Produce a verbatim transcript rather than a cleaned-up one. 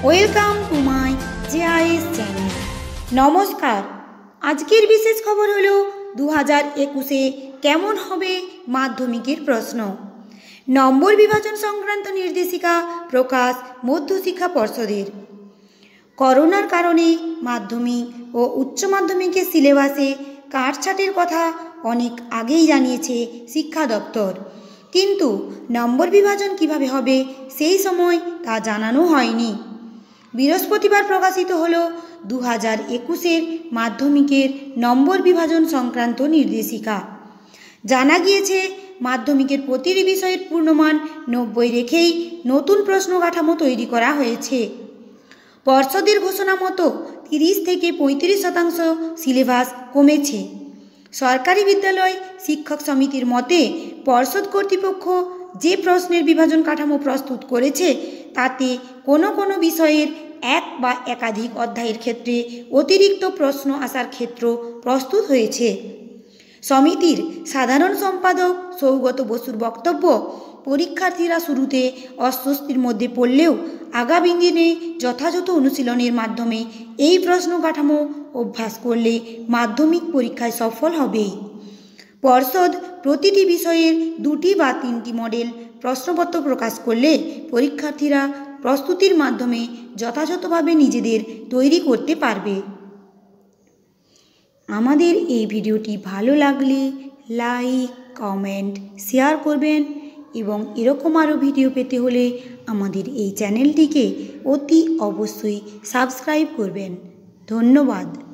Welcome to my JIS channel. নমস্কার। আজকের বিশেষ খবর হলো দু হাজার একুশে কেমন হবে মাধ্যমিকের প্রশ্ন। নম্বর বিভাজন সংক্রান্ত নির্দেশিকা প্রকাশ মধ্যশিক্ষা পর্ষদের। করোনার কারণে মাধ্যমিক ও উচ্চ মাধ্যমিকের সিলেবাসে কাটছাঁটের কথা অনেক আগেই জানিয়েছে শিক্ষা দপ্তর, কিন্তু নম্বর বিভাজন কিভাবে হবে সেই সময় তা জানানো হয়নি। বৃহস্পতিবার প্রকাশিত হলো দু হাজার একুশের মাধ্যমিকের নম্বর বিভাজন সংক্রান্ত নির্দেশিকা। জানা গিয়েছে মাধ্যমিকের প্রতিটি বিষয়ের পূর্ণমান নব্বই রেখেই নতুন প্রশ্ন কাঠামো তৈরি করা হয়েছে। পর্ষদের ঘোষণা মতো তিরিশ থেকে পঁয়ত্রিশ শতাংশ সিলেবাস কমেছে। সরকারি বিদ্যালয় শিক্ষক সমিতির মতে পর্ষদ কর্তৃপক্ষ যে প্রশ্নের বিভাজন কাঠামো প্রস্তুত করেছে তাতে কোনো কোনো বিষয়ের এক বা একাধিক অধ্যায়ের ক্ষেত্রে অতিরিক্ত প্রশ্ন আসার ক্ষেত্র প্রস্তুত হয়েছে। সমিতির সাধারণ সম্পাদক সৌগত বসুর বক্তব্য, পরীক্ষার্থীরা শুরুতে অস্বস্তির মধ্যে পড়লেও আগামী দিনে যথাযথ অনুশীলনের মাধ্যমে এই প্রশ্ন কাঠামো অভ্যাস করলে মাধ্যমিক পরীক্ষায় সফল হবেই। পর্ষদ প্রতিটি বিষয়ের দুটি বা তিনটি মডেল প্রশ্নপত্র প্রকাশ করলে পরীক্ষার্থীরা প্রস্তুতির মাধ্যমে যথাযথভাবে নিজেদের তৈরি করতে পারবে। আমাদের এই ভিডিওটি ভালো লাগলে লাইক, কমেন্ট, শেয়ার করবেন এবং এরকম আরও ভিডিও পেতে হলে আমাদের এই চ্যানেলটিকে অতি অবশ্যই সাবস্ক্রাইব করবেন। ধন্যবাদ।